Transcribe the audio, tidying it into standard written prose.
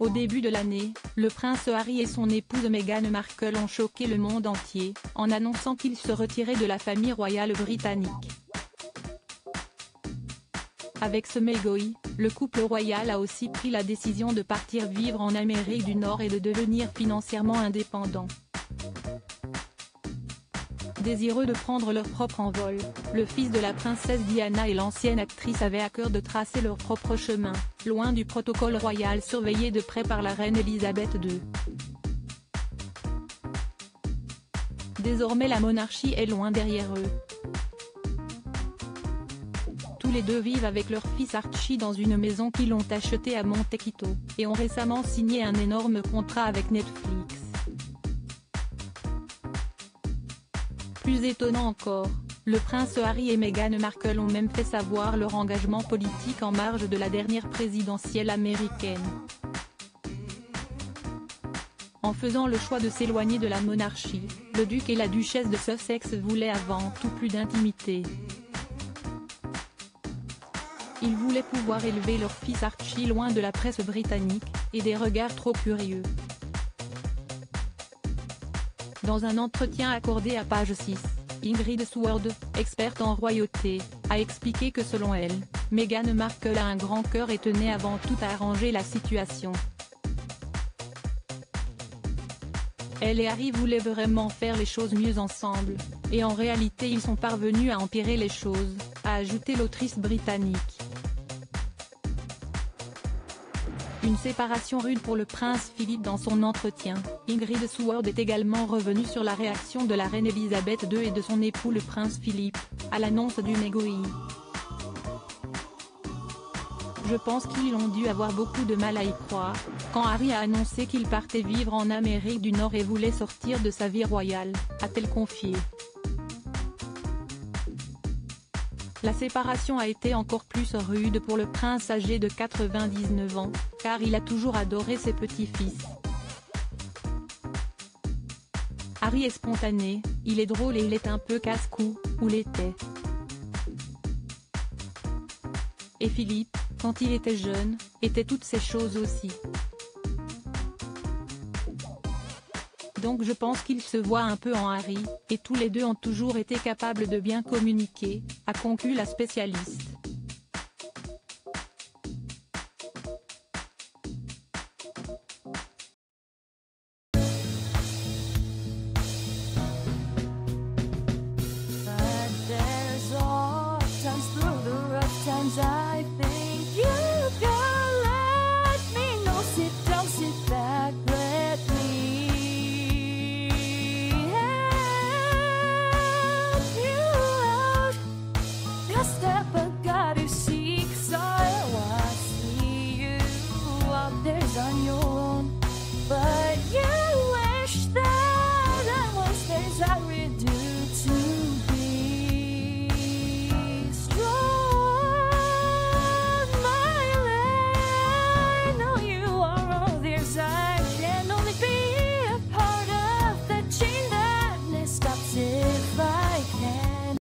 Au début de l'année, le prince Harry et son épouse Meghan Markle ont choqué le monde entier, en annonçant qu'ils se retiraient de la famille royale britannique. Avec ce mégoï, le couple royal a aussi pris la décision de partir vivre en Amérique du Nord et de devenir financièrement indépendants. Désireux de prendre leur propre envol, le fils de la princesse Diana et l'ancienne actrice avaient à cœur de tracer leur propre chemin, loin du protocole royal surveillé de près par la reine Elisabeth II. Désormais la monarchie est loin derrière eux. Tous les deux vivent avec leur fils Archie dans une maison qu'ils ont achetée à Montecito, et ont récemment signé un énorme contrat avec Netflix. Plus étonnant encore, le prince Harry et Meghan Markle ont même fait savoir leur engagement politique en marge de la dernière présidentielle américaine. En faisant le choix de s'éloigner de la monarchie, le duc et la duchesse de Sussex voulaient avant tout plus d'intimité. Ils voulaient pouvoir élever leur fils Archie loin de la presse britannique, et des regards trop curieux. Dans un entretien accordé à Page 6, Ingrid Seward, experte en royauté, a expliqué que selon elle, Meghan Markle a un grand cœur et tenait avant tout à arranger la situation. Elle et Harry voulaient vraiment faire les choses mieux ensemble, et en réalité ils sont parvenus à empirer les choses, a ajouté l'autrice britannique. Une séparation rude pour le prince Philippe. Dans son entretien, Ingrid Seward est également revenue sur la réaction de la reine Elisabeth II et de son époux le prince Philippe, à l'annonce du mégoï. Je pense qu'ils ont dû avoir beaucoup de mal à y croire, quand Harry a annoncé qu'il partait vivre en Amérique du Nord et voulait sortir de sa vie royale, a-t-elle confié. La séparation a été encore plus rude pour le prince âgé de 99 ans, car il a toujours adoré ses petits-fils. Harry est spontané, il est drôle et il est un peu casse-cou, ou l'était. Et Philippe, quand il était jeune, était toutes ces choses aussi. Donc je pense qu'il se voit un peu en Harry, et tous les deux ont toujours été capables de bien communiquer, a conclu la spécialiste.